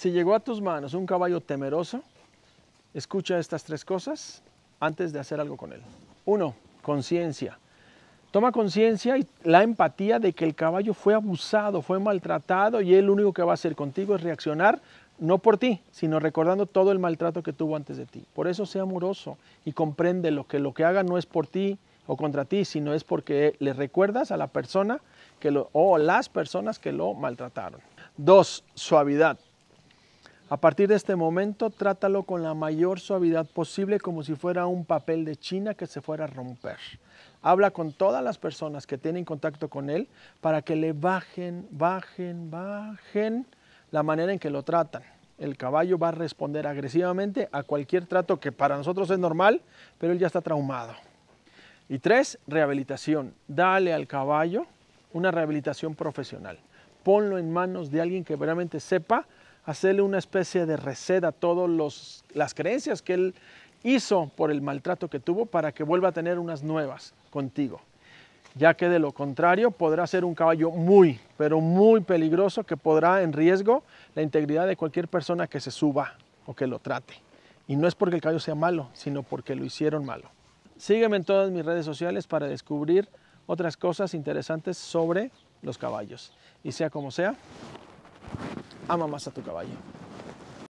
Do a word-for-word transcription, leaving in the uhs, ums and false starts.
Si llegó a tus manos un caballo temeroso, escucha estas tres cosas antes de hacer algo con él. Uno, conciencia. Toma conciencia y la empatía de que el caballo fue abusado, fue maltratado y él lo único que va a hacer contigo es reaccionar, no por ti, sino recordando todo el maltrato que tuvo antes de ti. Por eso sea amoroso y comprende lo que lo que haga no es por ti o contra ti, sino es porque le recuerdas a la persona que lo, o las personas que lo maltrataron. Dos, suavidad. A partir de este momento, trátalo con la mayor suavidad posible, como si fuera un papel de China que se fuera a romper. Habla con todas las personas que tienen contacto con él para que le bajen, bajen, bajen la manera en que lo tratan. El caballo va a responder agresivamente a cualquier trato que para nosotros es normal, pero él ya está traumado. Y tres, rehabilitación. Dale al caballo una rehabilitación profesional. Ponlo en manos de alguien que realmente sepa hacerle una especie de reset a todas las creencias que él hizo por el maltrato que tuvo para que vuelva a tener unas nuevas contigo. Ya que de lo contrario podrá ser un caballo muy, pero muy peligroso que podrá en riesgo la integridad de cualquier persona que se suba o que lo trate. Y no es porque el caballo sea malo, sino porque lo hicieron malo. Sígueme en todas mis redes sociales para descubrir otras cosas interesantes sobre los caballos. Y sea como sea, ama más a tu caballo.